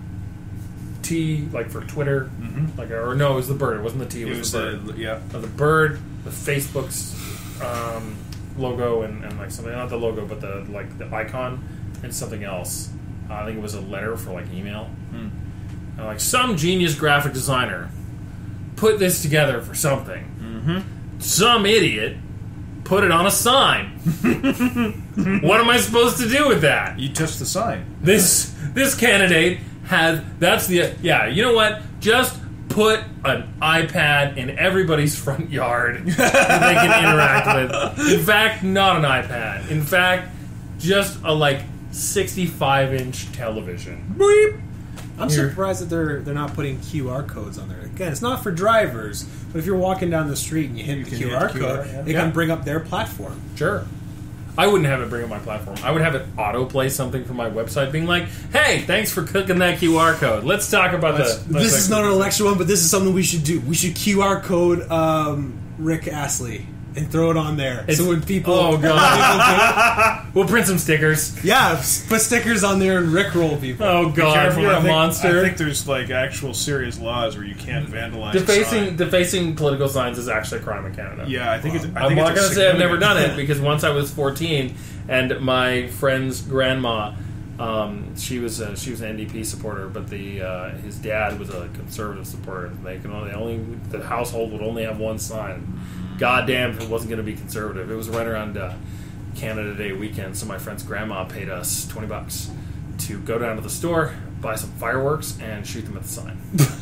T like for Twitter, Mhm. like or no, it was the bird. It wasn't the T. It, It was, was the bird. the yeah. Uh, the bird, the Facebook's um, logo, and, and like something not the logo, but the like the icon, and something else. Uh, I think it was a letter for like email. Hmm. And like some genius graphic designer put this together for something. Mm-hmm. Some idiot put it on a sign. What am I supposed to do with that? You touched the sign. This this candidate has that's the yeah. You know what? Just put an iPad in everybody's front yard that they can interact with. In fact, not an iPad. In fact, just a like sixty-five inch television. Beep. I'm Here. surprised that they're they're not putting Q R codes on there. Again, it's not for drivers, but if you're walking down the street and you hit You the can Q hit R Q R, code, yeah. it Yeah. can bring up their platform. Sure. I wouldn't have it bring up my platform. I would have it autoplay something from my website being like, hey, thanks for clicking that Q R code. Let's talk about Let's- the... This is not an election one, but this is something we should do. We should Q R code um, Rick Astley and throw it on there. It's- so when people, Oh, God. people We'll print some stickers. do- yeah, put stickers on there and Rickroll people. Oh, God. Careful, You're I a think- monster. I think there's like actual serious laws where you can't vandalize. a Defacing sign. defacing political signs is actually a crime in Canada. Yeah, I think it's. I I'm think not it's a going to say I've never done significant- it because once I was fourteen and my friend's grandma, um, she was a, she was an N D P supporter, but the uh, his dad was a conservative supporter. They can only, only the household would only have one sign. God damn if it wasn't going to be conservative. It was right around uh, Canada Day weekend, so my friend's grandma paid us twenty bucks to go down to the store, buy some fireworks, and shoot them at the sign.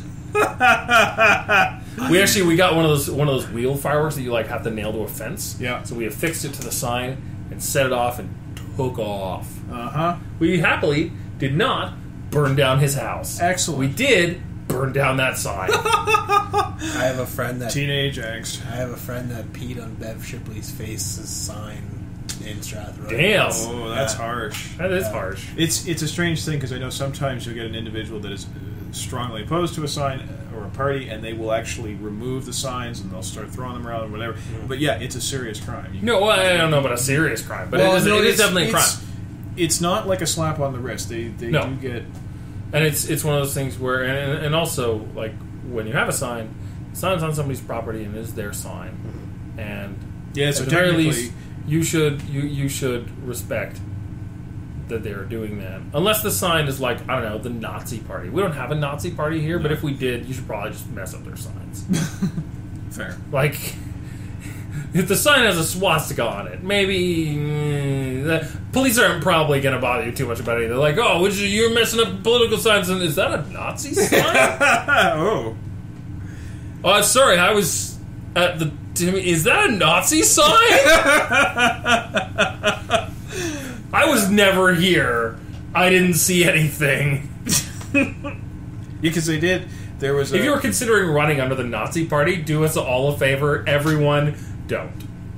We actually we got one of those one of those wheel fireworks that you like have to nail to a fence. Yeah. So we affixed it to the sign and set it off and took off. Uh huh. We happily did not burn down his house. Excellent. We did burn down that sign. I have a friend that Teenage angst. I have a friend that peed on Bev Shipley's face's sign in Strathroy. Damn. Oh, that's Yeah. harsh. That is harsh. It's it's a strange thing because I know sometimes you'll get an individual that is uh, strongly opposed to a sign or a party, and they will actually remove the signs and they'll start throwing them around or whatever. But yeah, it's a serious crime. You No, well, I don't know about a serious crime, but Well, it is, no, it is it's- definitely a crime. it's- It's not like a slap on the wrist. They they No. do get. And it's it's one of those things where, and, and also like when you have a sign, the sign's on somebody's property and it is their sign, and Yeah, so at the very technically, least, you should you you should respect that they're doing that. Unless the sign is like I don't know the Nazi party. We don't have a Nazi party here, but No. if we did, you should probably just mess up their signs. fair. Like. If the sign has a swastika on it, maybe mm, the police aren't probably going to bother you too much about it. They're like, "Oh, which, you're messing up political signs, and is that a Nazi sign?" oh, Oh, sorry, I was at the Timmy, is that a Nazi sign? I was never here. I didn't see anything. Because they did. There was. A, If you were considering running under the Nazi Party, do us all a favor. Everyone, don't.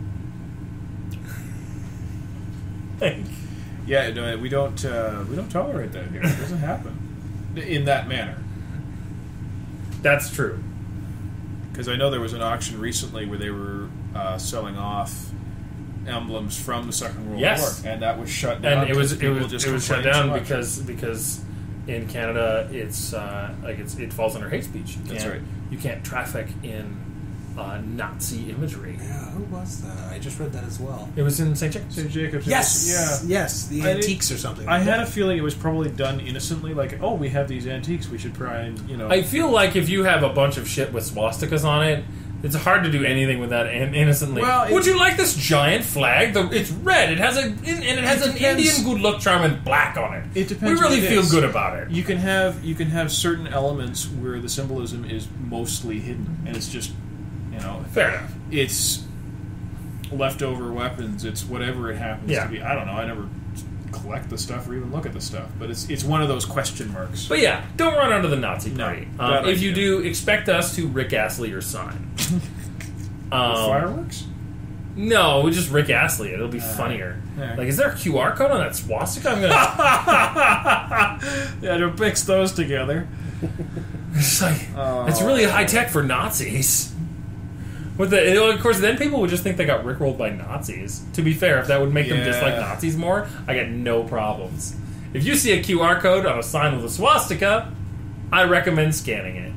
Yeah, no, we don't. Uh, we don't tolerate that here. It doesn't happen in that manner. That's true. Because I know there was an auction recently where they were uh, selling off emblems from the Second World Yes. War, and that was shut down. And it was it people was just it was shut complained down so much. because because in Canada it's uh, like it's it falls under hate speech. You That's can't- right. You can't traffic in uh, Nazi imagery. Yeah, who was that? I just read that as well. It was in Saint Jacobs. Saint Jacobs. Yes, Yeah. yes, the I did- antiques or something. I like had that. a feeling it was probably done innocently, like, oh, we have these antiques, we should try and, you know... I feel like if you have a bunch of shit with swastikas on it, it's hard to do anything with that in- innocently. Well, it- Would you like this giant flag? The, it's red. It has a and it has It an depends. Indian good luck charm in black on it. It depends We really what it feel is. good about it. You can have you can have certain elements where the symbolism is mostly hidden, and it's just, you know... Fair enough. It's leftover weapons, it's whatever it happens Yeah. to be. I don't know, I never collect the stuff or even look at the stuff, but it's it's one of those question marks. But yeah, don't run under the Nazi No, party. bad um, if you idea. do, expect us to Rick Astley your sign. um, Fireworks? No, we just Rick Astley it. It'll be funnier. yeah. Like, is there a Q R code on that swastika? I'm gonna. Yeah, to mix those together. It's like Oh. it's really high tech for Nazis. With the, of course, then people would just think they got rickrolled by Nazis. To be fair, if that would make them Yeah. dislike Nazis more, I got no problems. If you see a Q R code on a sign with a swastika, I recommend scanning it.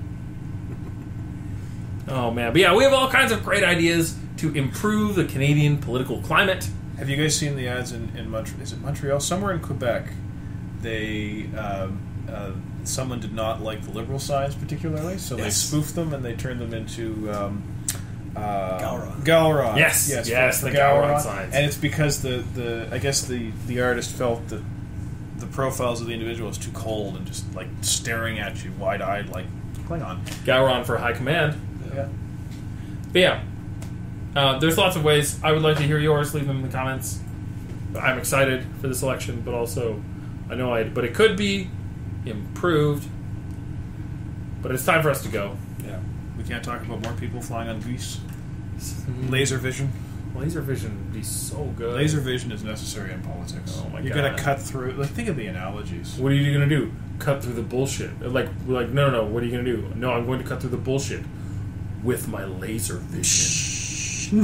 Oh man, but yeah, we have all kinds of great ideas to improve the Canadian political climate. Have you guys seen the ads in, in Montreal? Is it Montreal? Somewhere in Quebec, they um, uh, someone did not like the Liberal signs particularly, so they Yes. spoofed them and they turned them into um, uh, Gowron. Gowron. Yes, yes, yes, for- the for Gowron signs. And it's because the, the I guess the, the artist felt that the profiles of the individual is too cold and just like staring at you wide eyed like Klingon. Gowron for high command. Yeah. But yeah, uh, there's lots of ways. I would like to hear yours. Leave them in the comments. I'm excited for this election, but also I know I. But it could be improved. But it's time for us to go. Yeah. We can't talk about more people flying on geese. Laser vision. Laser vision would be so good. Laser vision is necessary in politics. Oh my You're God. gonna cut through. Like, think of the analogies. What are you gonna do? Cut through the bullshit? Like, we're like, no, no, no. What are you gonna do? No, I'm going to cut through the bullshit with my laser vision.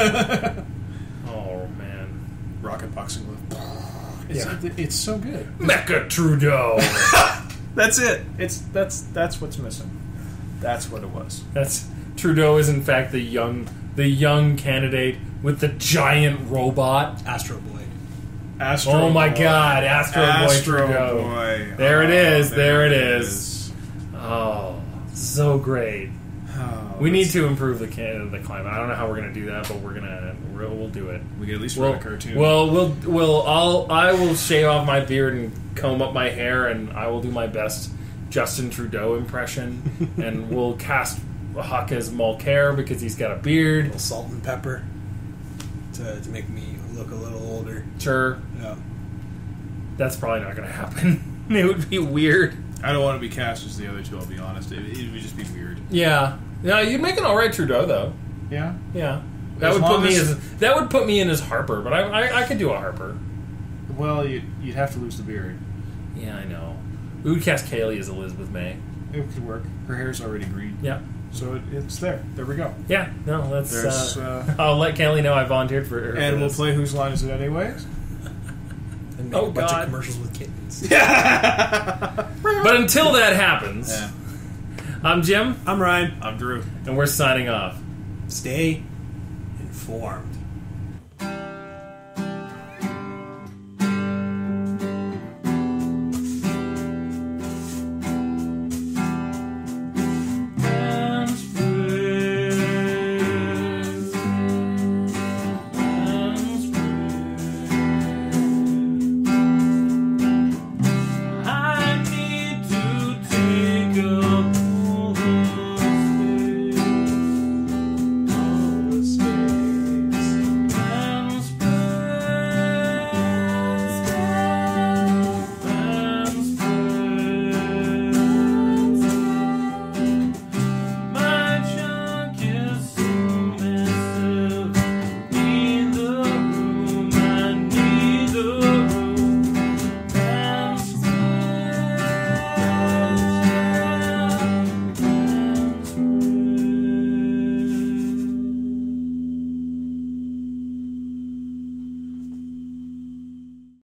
Oh man, Rocket boxing glove. It's, Yeah. it- it's so good. Mecha Trudeau. That's it. It's that's that's what's missing. That's what it was. That's Trudeau is in fact the young, the young candidate with the giant robot. Astro Boy. Astro Oh my Boy. God, Astro, Astro Boy Trudeau. Boy. There it Oh, is, there it is. Oh, so great. Oh, We need let's- to improve the can- the climate. I don't know how we're gonna do that, but we're gonna we'll, we'll do it. We can at least Well, write a cartoon. well, we'll, we'll, I'll, I will shave off my beard and comb up my hair, and I will do my best Justin Trudeau impression, and we'll cast Huck as Mulcair because he's got a A beard. little salt and pepper to, to make me look a little older. Sure, Yeah. that's probably not going to happen. It would be weird. I don't want to be cast as the other two. I'll be honest. It, it would just be weird. Yeah, yeah, you'd make an all right Trudeau though. Yeah. Yeah, that As would put long me as- as that would put me in as Harper, but I, I, I could do a Harper. Well, you, you'd have to lose the beard. Yeah, I know. We would cast Kaylee as Elizabeth May. It could work. Her hair's already green. Yeah. So it, it's there. There we go. Yeah, no, that's. There's, Uh, uh, I'll let Kelly know I volunteered for her. And for we'll this. play Whose Line Is It Anyways? And make Oh, a bunch God. of commercials with kittens. But until that happens, Yeah. I'm Jim, I'm Ryan. I'm Drew. and we're signing off. Stay informed.